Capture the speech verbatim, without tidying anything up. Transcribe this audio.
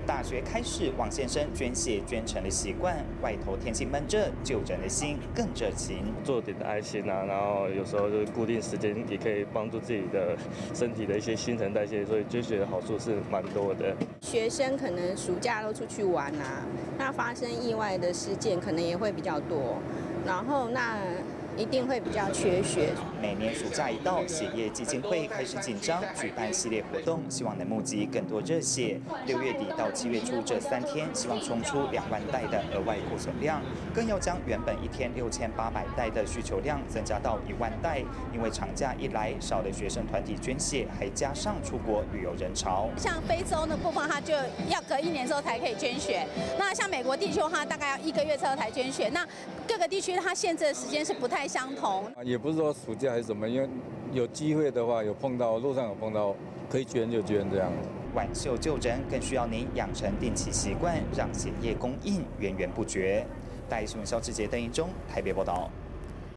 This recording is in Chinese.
大学开始，王先生捐血捐成了习惯，外头天气闷着，就人的心更热情。 做点爱心啊，然后有时候就是固定时间，也可以帮助自己的身体的一些新陈代谢，所以捐血的好处是蛮多的。 学生可能暑假都出去玩啊，那发生意外的事件可能也会比较多，然后那。一定会比较缺血。 每年暑假一到，血液基金会开始紧张，举办系列活动，希望能募集更多热血。六月底到七月初这三天，希望冲出两万袋的额外库存量，更要将原本一天六千八百袋的需求量增加到一万袋。因为长假一来，少了学生团体捐血，还加上出国旅游人潮。 像非洲的部分，它就要隔一年之后才可以捐血。那像美国地区的话，大概要一个月之后才捐血。那各个地区它限制的时间是不太相同， 也不是说暑假还是什么，因为有机会的话，有碰到路上有碰到，可以捐就捐这样。 挽救救人更需要您养成定期习惯，让血液供应源源不绝。大新闻肖志杰、邓一中台北报道。